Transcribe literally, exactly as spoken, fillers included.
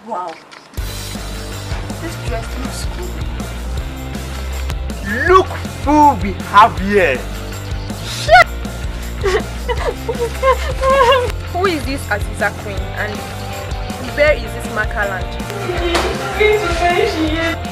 Wow. This dress looks good. Look who we have here. Who is this Aziza Queen and where is this Makaland?